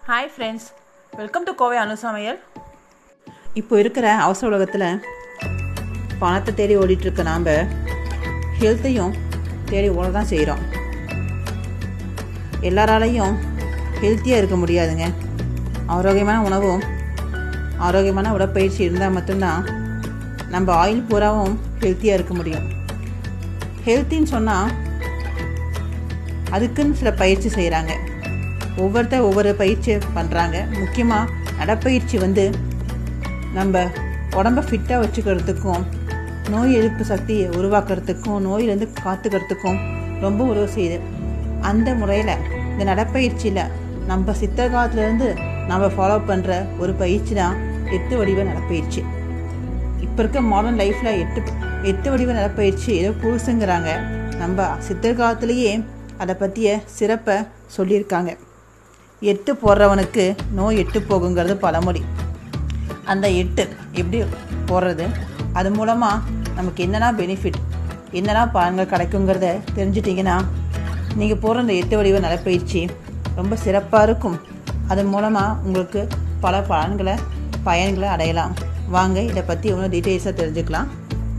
Hi friends, welcome to Kovai Anusamayal. இப்போ இருக்கிற அவசர உலகத்தில் பணத்தை தேடி ஓடிட்டுருக்க நாம் ஹெல்த்தையும் தேடி ஓட தான் செய்கிறோம். எல்லாராலையும் ஹெல்த்தியாக இருக்க முடியாதுங்க. ஆரோக்கியமான உணவும் ஆரோக்கியமான உடற்பயிற்சி இருந்தால் மட்டும்தான் நம்ம ஆயில் பூராவும் ஹெல்த்தியாக இருக்க முடியும். ஹெல்த்தின்னு சொன்னால் அதுக்குன்னு சில பயிற்சி செய்கிறாங்க. ஒவ்வொருத்தர் ஒவ்வொரு பயிற்சி பண்ணுறாங்க. முக்கியமாக நடைப்பயிற்சி நம்ம உடம்பை ஃபிட்டாக வச்சுக்கிறதுக்கும் நோய் எதிர்ப்பு சக்தியை உருவாக்குறதுக்கும் நோயிலேருந்து காத்துக்கிறதுக்கும் ரொம்ப உதவி செய்யுது. அந்த முறையில் இந்த நடைப்பயிற்சியில் நம்ம சித்த காலத்துலேருந்து நம்ம ஃபாலோ பண்ணுற ஒரு பயிற்சி தான் 8 வடிவ நடைப்பயிற்சி. இப்போ இருக்க மாடர்ன் லைஃப்பில் 8 வடிவ நடைப்பயிற்சி ஏதோ புதுசுங்கிறாங்க. நம்ம சித்தர் காலத்துலேயே அதை பற்றிய சிறப்பை சொல்லியிருக்காங்க. 8 போடுறவனுக்கு நோய் 8 போகுங்கிறது பழமொழி. அந்த 8 எப்படி போடுறது, அது மூலமாக நமக்கு என்னென்னா பெனிஃபிட், என்னென்னா பலன்கள் கிடைக்குங்கிறத தெரிஞ்சிட்டிங்கன்னா நீங்கள் போடுற இந்த 8 வடிவ நடைப்பயிற்சி ரொம்ப சிறப்பாக இருக்கும். அது மூலமாக உங்களுக்கு பல பயன்களை அடையலாம். வாங்க இதை பற்றி இன்னும் டீட்டெயில்ஸாக தெரிஞ்சுக்கலாம்.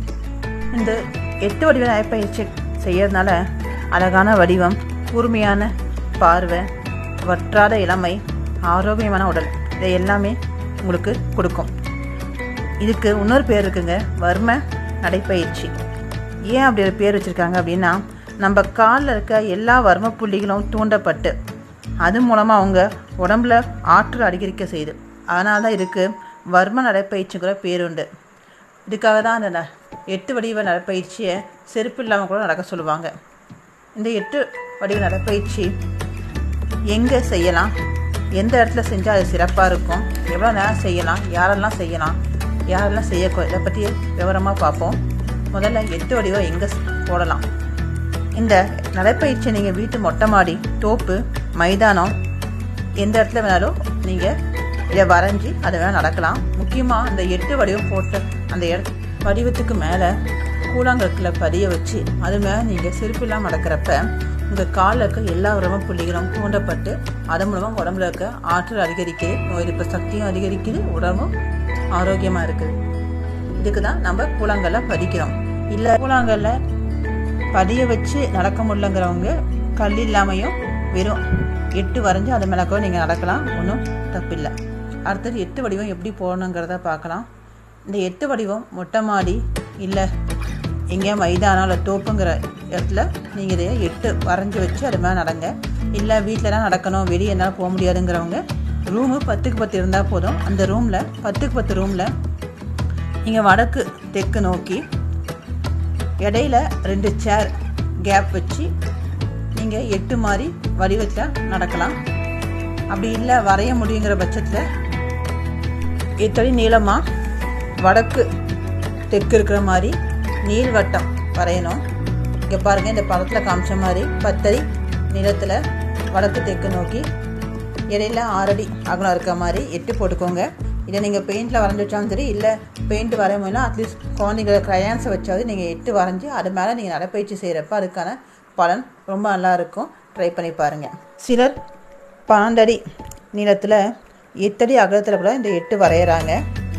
இந்த 8 வடிவ நடைப்பயிற்சி செய்யறதுனால அழகான வடிவம், கூர்மையான பார்வை, வற்றாத இளமை, ஆரோக்கியமான உடல், இதை எல்லாமே உங்களுக்கு கொடுக்கும். இதுக்கு இன்னொரு பேர் இருக்குங்க, வர்ம நடைப்பயிற்சி. ஏன் அப்படி ஒரு பேர் வச்சுருக்காங்க அப்படின்னா, நம்ம காலில் இருக்க எல்லா வர்ம புள்ளிகளும் தூண்டப்பட்டு அது மூலமாக அவங்க உடம்புல ஆற்றல் அதிகரிக்க செய்யுது. அதனால தான் இதுக்கு வர்ம நடைப்பயிற்சிங்கிற பேர் உண்டு. இதுக்காக தான் அந்த 8 வடிவ நடைப்பயிற்சியை செருப்பு இல்லாமல் கூட நடக்க சொல்லுவாங்க. இந்த 8 வடிவ நடைப்பயிற்சி எங்கே செய்யலாம், எந்த இடத்துல செஞ்சால் அது சிறப்பாக இருக்கும், எவ்வளோ நேரம் செய்யலாம், யாரெல்லாம் செய்யக்கூடாது, இதை பற்றி விவரமாக பார்ப்போம். முதல்ல 8 வடிவம் எங்கே போடலாம். இந்த நடைப்பயிற்சியை நீங்கள் வீட்டு மொட்டை மாடி, தோப்பு, மைதானம், எந்த இடத்துல வேணாலும் நீங்கள் இதை வரைஞ்சி அதை வேணால் நடக்கலாம். முக்கியமாக அந்த 8 வடிவம் போட்ட அந்த வடிவத்துக்கு மேலே கூழாங்கற்களை பதிய வச்சு அது மேலே நீங்கள் செருப்பு இல்லாமல் நடக்கிறப்ப உங்கள் காலில் இருக்க எல்லா உடம்பு புள்ளிகளும் தூண்டப்பட்டு அதன் மூலமாக உடம்புல இருக்க ஆற்றல் அதிகரிக்குது, நோய் எதிர்ப்பு சக்தியும் அதிகரிக்குது, உடம்பும் ஆரோக்கியமாக இருக்குது. இதுக்கு தான் நம்ம கூழாங்கல்ல பதிக்கிறோம். இல்லை கூழாங்கல்ல பதிய வச்சு நடக்க முடியலங்கிறவங்க கல் இல்லாமையும் வெறும் 8 வரைஞ்சி அது மேலே கூட நீங்கள் நடக்கலாம், ஒன்றும் தப்பில்லை. அடுத்தது 8 வடிவம் எப்படி போடணுங்கிறத பார்க்கலாம். இந்த 8 வடிவம் மொட்டை மாடி இல்லை எங்கேயா மைதானம் இல்லை தோப்புங்கிற இடத்துல நீங்கள் இதை 8 வரைஞ்சி வச்சு அது மேலே நடங்க. இல்லை வீட்டிலலாம் நடக்கணும், வெளியே என்னால் போக முடியாதுங்கிறவங்க ரூமு 10க்கு 10 இருந்தால் போதும். அந்த ரூமில் 10க்கு 10 ரூமில் நீங்கள் வடக்கு தெற்கு நோக்கி இடையில 2 சேர் கேப் வச்சு நீங்கள் 8 மாதிரி வடிவத்தில் நடக்கலாம். அப்படி இல்லை வரைய முடியுங்கிற பட்சத்தில் 8 அடி நீளமாக வடக்கு தெற்கு இருக்கிற மாதிரி நீள்வட்டம் வரையணும். இங்கே பாருங்கள், இந்த படத்தில் காமிச்ச மாதிரி 10 அடி நீளத்தில் வடக்கு தெற்கு நோக்கி இடையில 6 அடி அகலம் இருக்க மாதிரி 8 போட்டுக்கோங்க. இதை நீங்கள் பெயிண்டில் வரைஞ்சி வச்சாலும் சரி, இல்லை பெயிண்ட் வரைய முடியலாம், அட்லீஸ்ட் குழந்தைங்களை க்ரையான்ஸை வச்சாவது நீங்கள் 8 வரைஞ்சி அது மேலே நீங்கள் நடைப்பயிற்சி செய்கிறப்ப அதுக்கான பலன் ரொம்ப நல்லா இருக்கும். ட்ரை பண்ணி பாருங்கள். சிலர் 12 அடி நீளத்தில் 8 அடி அகலத்தில் கூட இந்த 8 வரைகிறாங்க.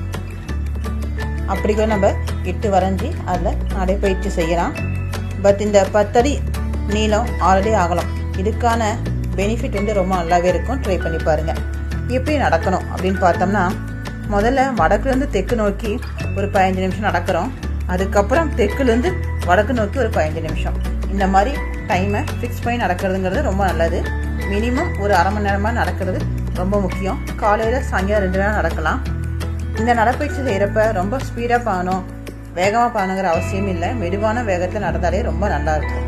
அப்படி கூட நம்ம 8 வரைஞ்சி அதில் நடைப்பயிற்சி செய்யலாம். பட் இந்த 10 அடி நீளம் 6 அடி அகலம் இதுக்கான பெனிஃபிட் ரொம்ப நல்லாவே இருக்கும். ட்ரை பண்ணி பாருங்கள். எப்படி நடக்கணும் அப்படின்னு பார்த்தோம்னா, முதல்ல வடக்குலேருந்து தெற்கு நோக்கி ஒரு 15 நிமிஷம் நடக்கிறோம். அதுக்கப்புறம் தெற்குலேருந்து வடக்கு நோக்கி ஒரு 15 நிமிஷம். இந்த மாதிரி டைமை ஃபிக்ஸ் பண்ணி நடக்கிறதுங்கிறது ரொம்ப நல்லது. மினிமம் ஒரு அரை மணி நேரமாக நடக்கிறது ரொம்ப முக்கியம். காலையில் சாயங்காலம் 2 நேரம் நடக்கலாம். இந்த நடைப்பயிற்சி செய்கிறப்ப ரொம்ப ஸ்பீடாக பண்ணணும், வேகமாக பண்ணணுங்கிற அவசியம் இல்லை. மெதுவான வேகத்தில் நடந்தாலே ரொம்ப நல்லாயிருக்கும்.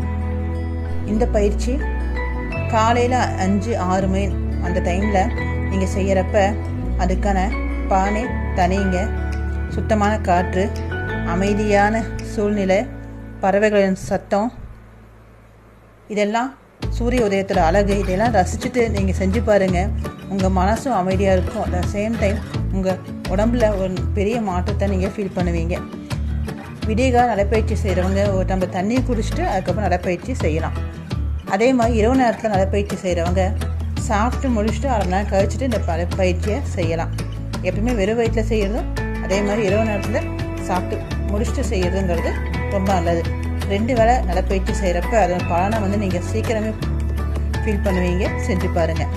இந்த பயிற்சி காலையில் 5-6 மணி அந்த டைமில் நீங்கள் செய்கிறப்ப அதுக்கான பானை தனிங்க, சுத்தமான காற்று, அமைதியான சூழ்நிலை, பறவைகளின் சத்தம், இதெல்லாம் சூரிய உதயத்தோட அழகு, இதெல்லாம் ரசிச்சுட்டு நீங்கள் செஞ்சு பாருங்கள். உங்கள் மனசும் அமைதியாக இருக்கும். அட் த சேம் டைம் உங்கள் உடம்புல ஒரு பெரிய மாற்றத்தை நீங்கள் ஃபீல் பண்ணுவீங்க. விடியகால நடைப்பயிற்சி செய்கிறவங்க ஒரு டம்ளர் தண்ணி குடிச்சிட்டு அதுக்கப்புறம் நடைப்பயிற்சி செய்யலாம். அதே மாதிரி இரவு நேரத்தில் நடைப்பயிற்சி செய்கிறவங்க சாப்பிட்டு முடிச்சுட்டு அரை மணி நேரம் கழிச்சுட்டு இந்த பயிற்சியை செய்யலாம். எப்பயுமே வெறும் வயிற்றில் செய்கிறதும் அதே மாதிரி இரவு நேரத்தில் சாப்பிட்டு முடிச்சுட்டு செய்கிறதுங்கிறது ரொம்ப நல்லது. 2 வேளை நடைப்பயிற்சி செய்கிறப்ப அதன் பலனை வந்து நீங்கள் சீக்கிரமே ஃபீல் பண்ணுவீங்க. செஞ்சு பாருங்கள்.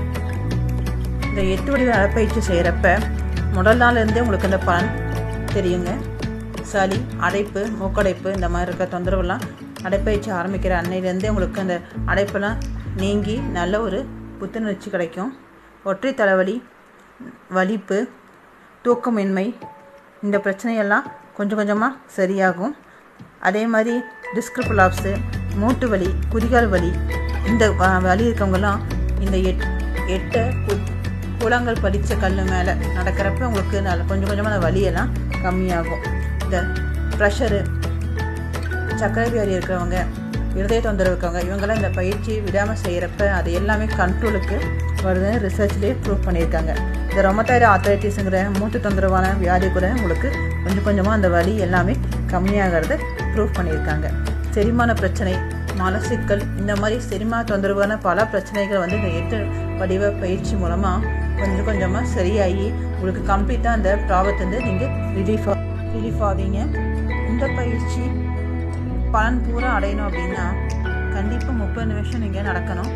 இந்த 8 வடிவ நடைப்பயிற்சி செய்கிறப்ப முதல் நாள்லேருந்தே உங்களுக்கு அந்த பலன் தெரியுங்க. சளி, அடைப்பு, மூக்கடைப்பு இந்த மாதிரி இருக்க தொந்தரவுலாம் நடைப்பயிற்சி ஆரம்பிக்கிற அன்னையிலேருந்தே உங்களுக்கு அந்த அடைப்பெல்லாம் நீங்கி நல்ல ஒரு புத்துணர்ச்சி கிடைக்கும். ஒற்றை தலைவலி, வலிப்பு, தூக்கமின்மை இந்த பிரச்சனையெல்லாம் கொஞ்சம் கொஞ்சமாக சரியாகும். அதே மாதிரி டிஸ்க் ப்ரொலாப்ஸு, மூட்டு வலி, குதிகால் வலி இந்த வலி இருக்கவங்கெல்லாம் இந்த 8 கூழாங்கல் படித்த கல் மேலே நடக்கிறப்ப உங்களுக்கு கொஞ்சம் கொஞ்சமாக அந்த வலியெல்லாம் கம்மியாகும். இந்த ப்ரெஷரு, சர்க்கரை வியாதி இருக்கிறவங்க, இருதய தொந்தரவு இருக்கவங்க இவங்கெல்லாம் இந்த பயிற்சி விடாமல் செய்கிறப்ப அது எல்லாமே கண்ட்ரோலுக்கு வருதுன்னு ரிசர்ச்லேயே ப்ரூவ் பண்ணியிருக்காங்க. இந்த ரொமட்டாய்டு ஆர்த்ரைட்டிஸுங்கிற மூட்டு தொந்தரவான வியாதி கூட உங்களுக்கு கொஞ்சம் கொஞ்சமாக அந்த வலி எல்லாமே கம்மியாகிறத ப்ரூவ் பண்ணியிருக்காங்க. செரிமான பிரச்சனை, மலச்சிக்கல் இந்த மாதிரி செரிமான தொந்தரவான பல பிரச்சனைகள் வந்து இந்த 8 வடிவ பயிற்சி மூலமாக கொஞ்சம் கொஞ்சமாக சரியாகி உங்களுக்கு கம்ப்ளீட்டாக அந்த ப்ராப்ளத்தை நீங்கள் ரிலீஃப் ஆவீங்க. இந்த பயிற்சி பலன் பூரா அடையணும் அப்படின்னா கண்டிப்பாக 30 நிமிஷம் நீங்கள் நடக்கணும்.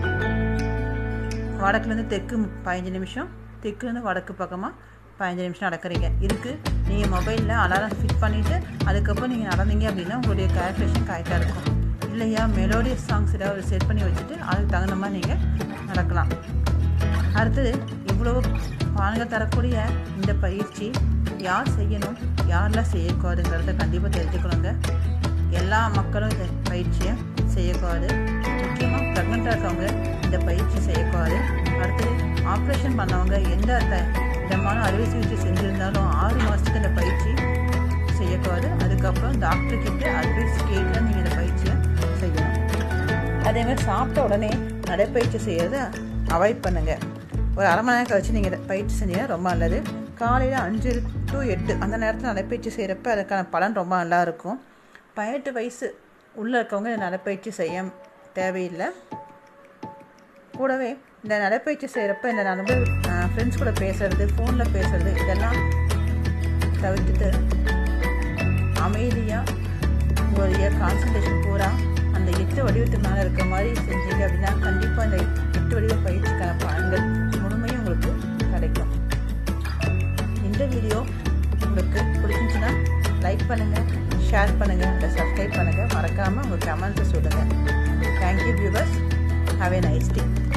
வடக்குலேருந்து தெற்கு 15 நிமிஷம், தெற்குலேருந்து வடக்கு பக்கமாக 15 நிமிஷம் நடக்கிறீங்க. இதுக்கு நீங்கள் மொபைலில் அலாரம் ஃபிட் பண்ணிவிட்டு அதுக்கப்புறம் நீங்கள் நடந்தீங்க அப்படின்னா உங்களுடைய கால்குலேஷன் கரெக்டாக இருக்கும். இல்லையா மெலோடியஸ் சாங்ஸ் ஏதாவது செட் பண்ணி வச்சுட்டு அதுக்கு தகுந்த மாதிரி நீங்கள் நடக்கலாம். அடுத்தது இவ்வளோ பலன்கள் தரக்கூடிய இந்த பயிற்சி யார் செய்யணும், யாரெல்லாம் செய்யக்கூடாதுங்கிறத கண்டிப்பாக தெரிஞ்சுக்கணுங்க. எல்லா மக்களும் இந்த பயிற்சியை செய்யக்கூடாது. முக்கியமாக ப்ரெக்னெண்ட்டாக இருக்கவங்க இந்த பயிற்சி செய்யக்கூடாது. அடுத்தது ஆப்ரேஷன் பண்ணவங்க எந்த விதமான அறுவை சிகிச்சை செஞ்சுருந்தாலும் 6 மாதத்துக்கு இந்த பயிற்சி செய்யக்கூடாது. அதுக்கப்புறம் டாக்டர்கிட்ட அட்வைஸ் கேட்டு நீங்கள் இந்த பயிற்சியை செய்யணும். அதேமாதிரி சாப்பிட்ட உடனே நடைப்பயிற்சி செய்யறதை அவாய்ட் பண்ணுங்கள். ஒரு அரை மணி நேரம் கழிச்சு நீங்கள் பயிற்சி செஞ்சீங்கன்னா ரொம்ப நல்லது. காலையில் 5 to 8 அந்த நேரத்தில் நடைப்பயிற்சி செய்கிறப்ப அதுக்கான பலன் ரொம்ப நல்லா இருக்கும். 18 வயசு உள்ளே இருக்கவங்க இந்த நடைப்பயிற்சி செய்ய தேவையில்லை. கூடவே இந்த நடைப்பயிற்சி செய்கிறப்ப இந்த நண்பர் ஃப்ரெண்ட்ஸ் கூட பேசுகிறது, ஃபோனில் பேசுகிறது இதெல்லாம் தவிர்த்துட்டு அமைதியாக உங்களுடைய கான்சன்ட்ரேஷன் பூரா அந்த 8 வடிவத்துக்கு மேலே இருக்கிற மாதிரி செஞ்சீங்க அப்படின்னா கண்டிப்பாக இந்த 8 வடிவ பயிற்சிக்கான பலன்கள் முழுமையும் உங்களுக்கு கிடைக்கும். இந்த வீடியோ உங்களுக்கு பிடிச்சிருந்துச்சுன்னா லைக் பண்ணுங்கள், ஷேர் பண்ணுங்கள், இல்லை சப்ஸ்கிரைப் பண்ணுங்கள். மறக்காமல் உங்கள் கமெண்ட்ஸை சொல்லுங்கள். Thank you viewers. Have a nice day.